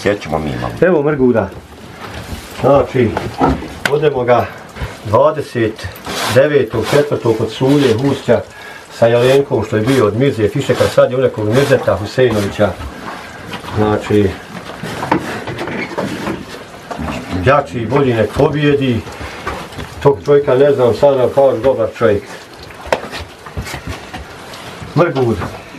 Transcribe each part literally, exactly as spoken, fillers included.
sjećamo mi imamo. Evo mrguda. Znači, odemo ga dvadeset devetog četvrtog kod Sulje, Hušća, sa Jelenkom što je bio od Mirze Fišeka, sad je u nekog Mirzeta Husejnovića. Znači, jači i bolji nek pobjedi. Tog čovjeka ne znam, sad nam kažu dobar čovjek. Mrgud.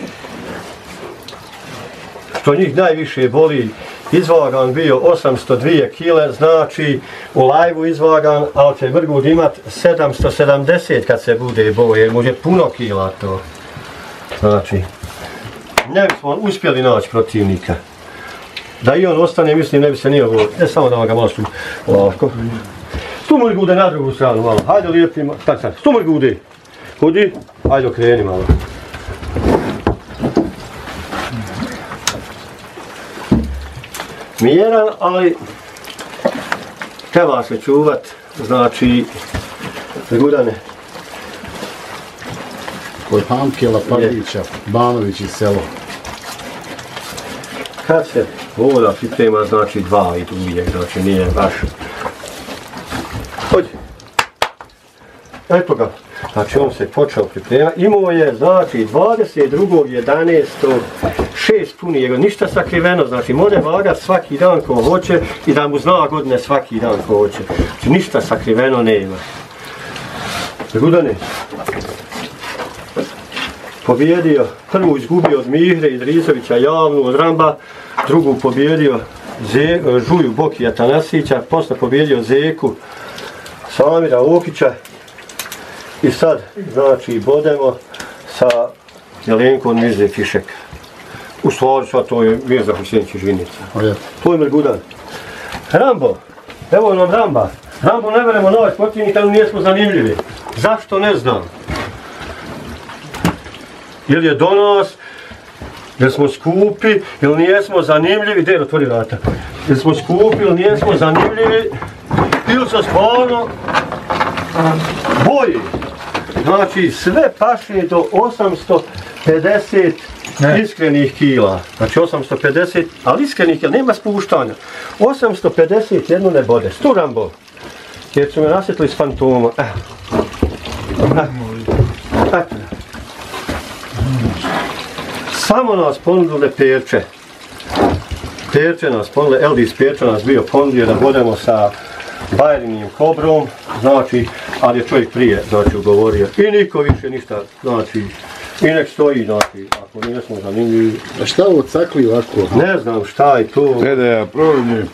Što njih najviše boli, izvagan bio osamsto dvije kile, znači u lajvu izvagan, ali će Mrgud imat sedamsto sedamdeset kad se bude Boje, jer može puno kila to. Znači, ne bismo uspjeli naći protivnika. Da i on ostane, mislim, ne bi se nije ovo, ne samo da vam ga malo stu, ovako. Stu Mrgude na drugu stranu malo, hajde lijepimo, tak sad, stu Mrgude, hudi, hajde okreni malo. Mijeran, ali treba se čuvat, znači, Mrgudane. Kod Hamke, Lapandića, Banović i selo. Kad se voda priprema, znači dva idu uvijek, znači nije baš. Hođi. Eto ga. Znači on se počeo pripremati. Imao je, znači, dvadeset drugog jedanaestog šest puni, ništa sakriveno, znači može vagat svaki dan ko hoće i da mu zna godine svaki dan ko hoće. Znači ništa sakriveno nema. Mrgudane. Pobjedio, prvu izgubio od Mihre i Drizovića javnu, od Ramba, drugu pobjedio Ze, Žuju Bokija Tanasića, posle pobjedio Zeku Samira Okića i sad, znači, bodemo sa Jelenkom Mirze Fišek. U stvari sva to je Mirza Husejnić Žinica. To je Mrgudan. Rambo, evo nam Ramba. Rambo ne veremo novi protivnik, ali nijesmo zanimljivi. Zašto ne znam? Ili je do nas, jer smo skupi, ili nijesmo zanimljivi, gdje je otvori vrata? Ili smo skupi, ili nijesmo zanimljivi, ili se stvarno boji. Znači sve paše do osamsto pedeset ne. Iskrenih kila. Znači osamsto pedeset, ali iskrenih kila, nema spuštanja. osamsto pedeset jednu ne bode. Stu Rambo, jer su me nasjetili s fantoma. Eh. Eh. Eh. Samo nas ponudile Perče. Perče nas ponudile, Eldis Perče nas bio ponudio da budemo sa Bajrinim Kobrom, znači, ali je čovjek prije, znači, ugovorio. I niko više ništa, znači, i nek stoji, znači, ako nijesmo zanimljivi. A šta ovo cakli ovako? Ne znam šta je to. Ne da ja providim.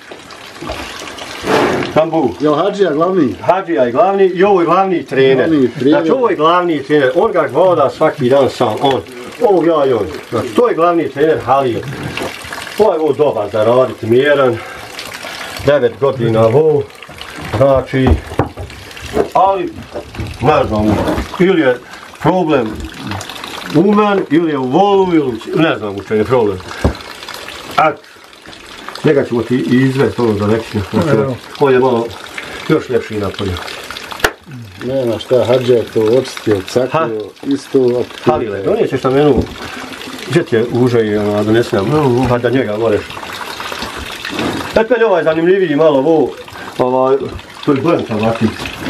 Tambu. Jel Hadžija glavni? Hadžija je glavni i ovo je glavni trener. Glavni trener. Znači, ovo je glavni trener, on ga voda svaki dan sam, on. Ovo ja i on. Znači, to je glavni trener Halil. Ovo je ovo dobar za raditi, mjeran. devet godina ovo. Znači, ali, ne znam, ili je problem u men, ili je u volu, ili ne znam u čem je problem. A, njega ćemo ti izvesti ovo za lekciju. Ovo je malo još ljepši napolje. Nema šta, Hadžija je to očistio, caklio, isto... Halile, donijećeš na menu, gdje ti je uže i ono, donesem, pa da njega moreš. Eto meni ovaj zanimljiviji malo ovo, ovaj, to je blend ovakvi.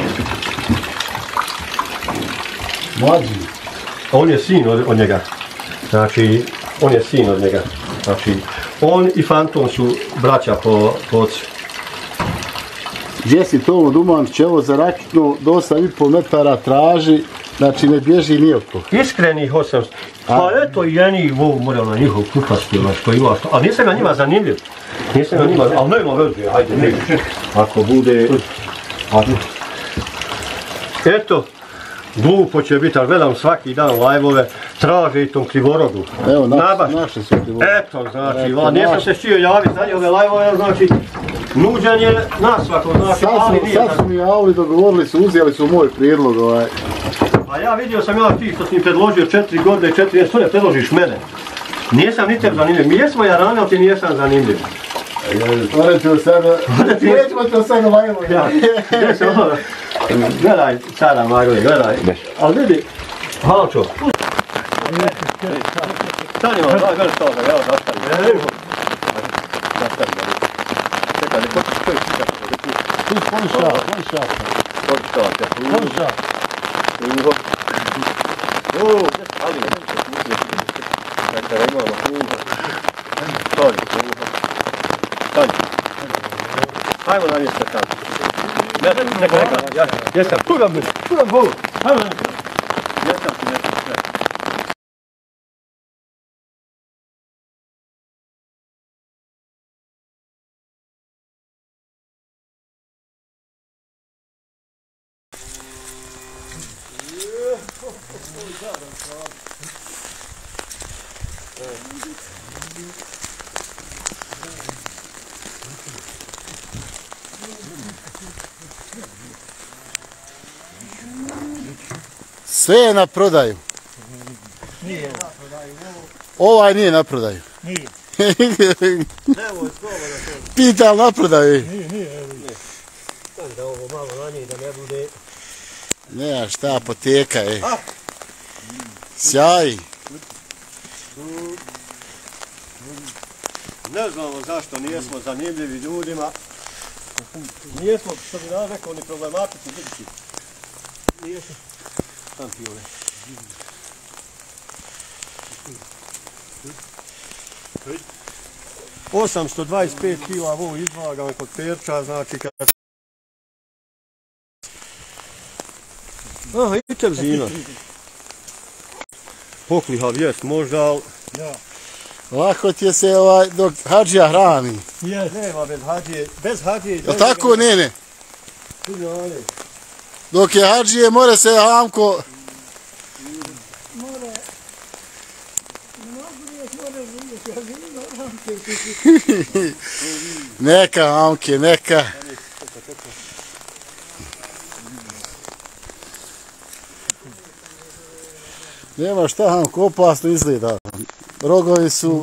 Mlađi. On je sin od, od njega, znači, on je sin od njega, znači, on i Fantom su braća po, po ocu. Gdje si to Dumančić, evo za raketno do osam i pol metara traži, znači ne bježi nijeko. Iskrenih osamsto, pa eto i jeni ovo mora na njihov kupasti, što ima što, ali nisam na njima zanimljiv. Nisam na njima, ali nema veze, ajde, ne, ako bude... Ajde. Eto, glupo će biti, ali gledam svaki dan live-ove, traže i tom Krivorogu. Evo, naš, naše su Krivorogu. Eto, znači, va, nisam se štio javiti za ove live-ove, znači, nuđen je nas svako, znači, sad ali su, nije. Sad su mi javili, dogovorili su, uzeli su moj prijedlog, ovaj. A ja vidio sam ja ti što si mi predložio četiri godine, četiri, što ne predložiš mene? Nijesam ni tebi zanimljiv, mi jesmo jarane, ali ti nijesam zanimljiv. Moram sada, nećemo to sada live-ove. Ja, gdje se ono, gledaj, cara Magli, gledaj. Ali vidi, Halčo. Stani malo, gledaj, gledaj što, evo, zastavi. Zastavi ga. ti ponša, ponša. Ponša te. Ponša. Uho. Uho. Ali, dakle, imamo uho. Stoj, uho. Stoj. Hajmo na mjesto tam. Neka, neka, neka, ja, jesam. Kuram mi, kuram bolu. Hajmo na mjesto. Jesam ti, jesam, jesam. Sve je na prodaju. Nije na prodaju. Ovaj nije na prodaju. Nije. Evo, skoro na to. Pitam na prodaju. Nije, nije. Tako da ovo malo na njih da ne bude... Ne, šta, apoteka je. Sjaj. Ne znamo zašto nijesmo zanimljivi ljudima. Nijesmo, što bi nas rekao, ni problematični vidjeti. Nijesmo. Sam ti ove. osamsto dvadeset pet kila ovo izvagam kod perča, znači kad... Aha, i tebzina. Poklihav jest možda, ali... Ja. Lako ti je se ovaj, dok hađija hrani. Jes. Nema bez hađije, bez hađije... Jel tako, nene? Ne. Dok je hađije, more se Hamko... More. Neka, Hamke, neka. Nema šta, Hamko, opasno izgleda. Rogovi su...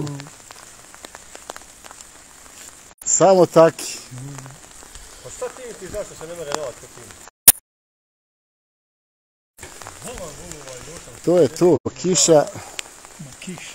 samo taki. Pa šta ti misliš zašto se ne mere raditi kod tim? To je to, kiša. Kiš.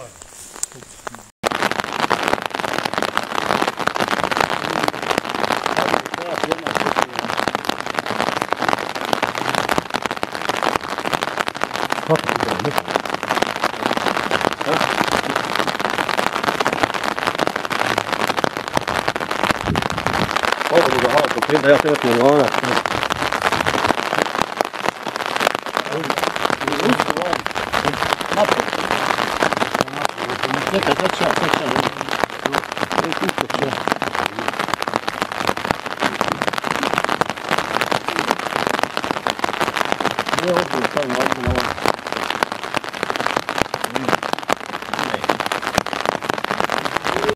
Ovo bi ga halko prije da ja te otmijem lanac. Čekaj, sad ću ja, sad ću ja. Ne, ovdje, stavim ovdje na ovo.